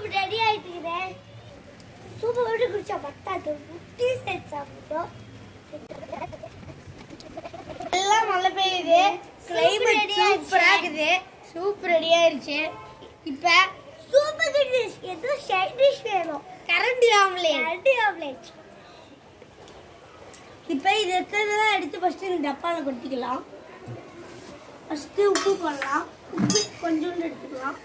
Soup ready ஆயிட்டுக்குதே. Soup மட்டும் குடிச்சா பத்தாது, முட்டி சேர்த்து சாப்பிட்டோம். எல்லாம் மழை பெய்யுது, கிளைமேட் சூப்பரா இருக்குது. சூப் ரெடி ஆயிருச்சு. இப்ப சூப்புக்கு டிஷ் ஏதோ சைட் டிஷ் வேணும். கரண்டி ஆம்லேட். கரண்டி ஆம்லேட். இப்ப இது இருக்கிறதெல்லாம் எடுத்து ஃபர்ஸ்ட் இந்த டப்பால கொட்டிக்கலாம். ஃபர்ஸ்ட் உப்பு போடலாம். உப்பு கொஞ்சோண்டு எடுத்துக்கலாம்.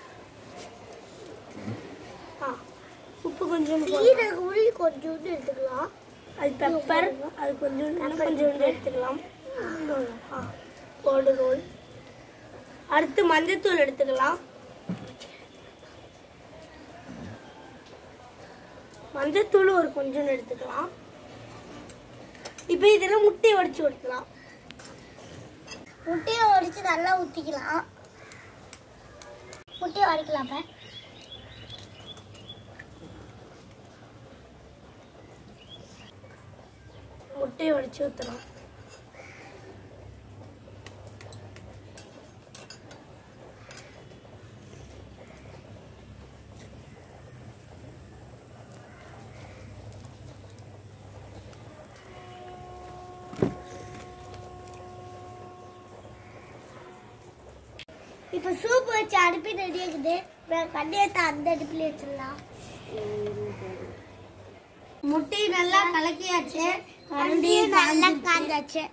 உப்பு கொஞ்சோண்டு, சீரக உளி கொஞ்சோண்டு எடுத்துக்கலாம். அது பெப்பர், அது கொஞ்சோண்டு எடுத்துக்கலாம். கோல்டு ரோல். அடுத்து மஞ்சத்தூள் எடுத்துக்கலாம். மஞ்சத்தூள் ஒரு கொஞ்சோண்டு எடுத்துக்கலாம். இப்போ இதெல்லாம் முட்டையை உடைச்சு ஊற்றலாம். முட்டையை உடைச்சு நல்லா ஊற்றிக்கலாம். முட்டையை உடைக்கலாம். முட்டையை உடைச்சு ஊற்றலாம். இப்போ சூப் வச்சு அடுப்பி ரெடி ஆகுது. கண்டியத்தை அந்த அடுப்பில் வச்சிடலாம். முட்டையை நல்லா கலக்கியாச்சு. கண்டியும் நல்லா காஞ்சாச்சு.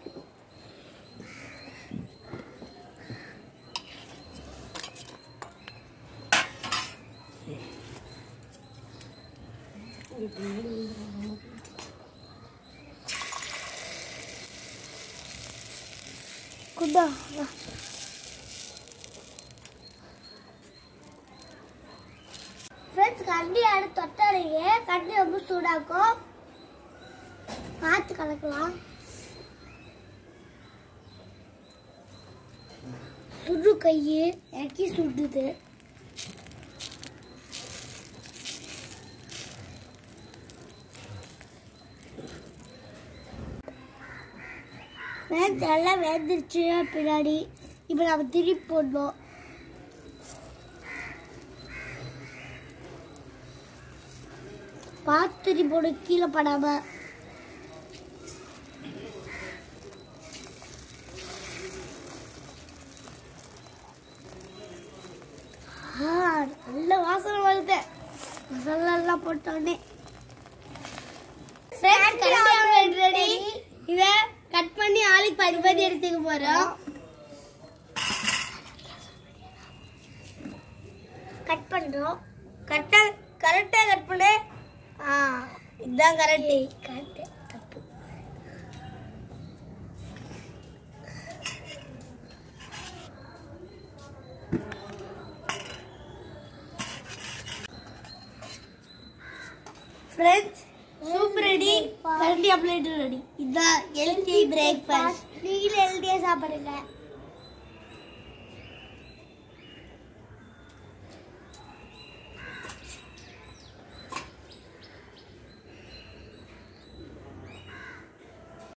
குதா ஃப்ரெண்ட்ஸ், கண்டி அடுத்து தொட்டாலேயே கண்டி ரொம்ப சூடாக்கும். பார்த்து கலக்கலாம். சுடு கையை இறக்கி சுடுது. எல்லாம் வெந்துருச்சு. பின்னாடி இப்போ நம்ம திருப்பி போடணும். பார்த்து போடு, கீழே படாம. நல்ல வாசனை வருது மசாலா எல்லாம் போட்டோடனே. ரெடி. இத கட் பண்ணி ஆளுக்கு 10 எடுத்துக்க போறோம். கட் பண்றோம். கரெக்டா கட் பண்ணு. இதுதான் கரெக்ட். கரெக்ட். தப்பு. ஃப்ரெண்ட்ஸ், சூப் ரெடி, கரண்டி ஆம்லேட் ரெடி. இதுதான் ஹெல்தி பிரேக்ஃபாஸ்ட். நீங்களும் ஹெல்த்தியா சாப்பிடுங்க.